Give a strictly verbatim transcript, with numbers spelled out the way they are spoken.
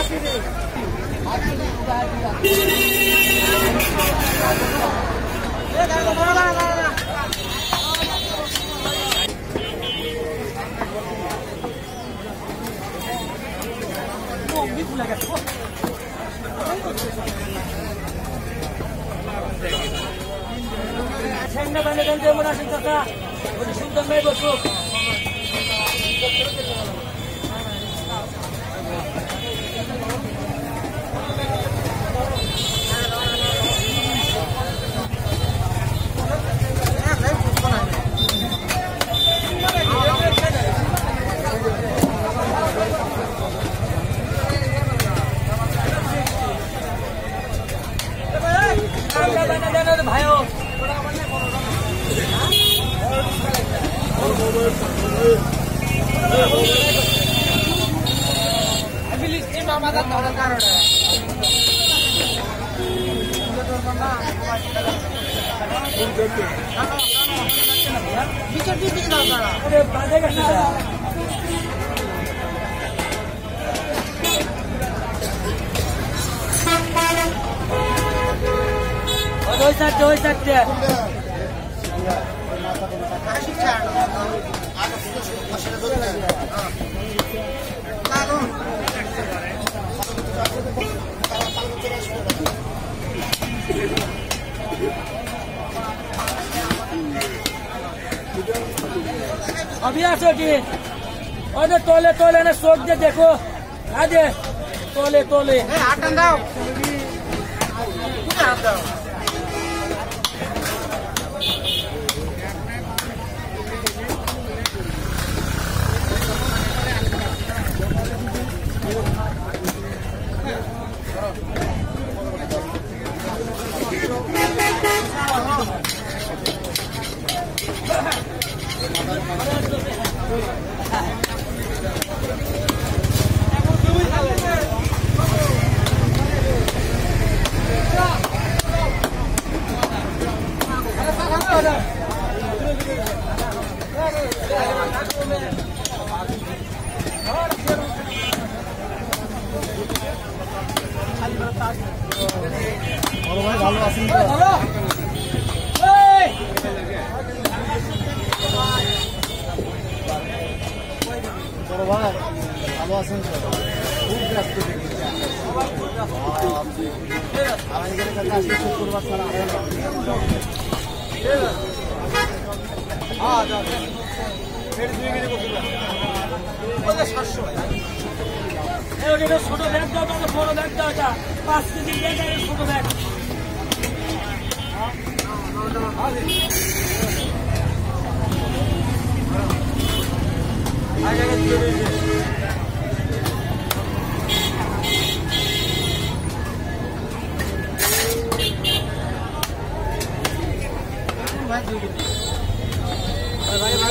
Cengna bandingkan dia menasih kakak, sudah main bosku. भाइयों अभी लिस्टी मामा का कारण कारण है बीच बीच बीच ना करा अरे बाजे का Doi sat, doi sat dia. अभी आ सोची और तोले तोले ने सोच दे देखो आज तोले तोले हाथ अंदाओ हाथ अंदाओ ভালো আছেন তো ভালো এই বড় ভাই ভালো আছেন তো খুব ব্যস্ত দেখি আমাদের কাছে আজকে শুক্রবার ছাড়া হয় না হ্যাঁ যাও ফের দুই মিনিট বসে যাও বলে সাতশো এই ওটা ছোট ব্যাগ দাও তো বড় ব্যাগ দাও এটা পাঁচ কেজি ব্যাগ আর ছোট ব্যাগ আগে আগে দিয়ে দিই ভাই দিয়ে দিই ভাই ভাই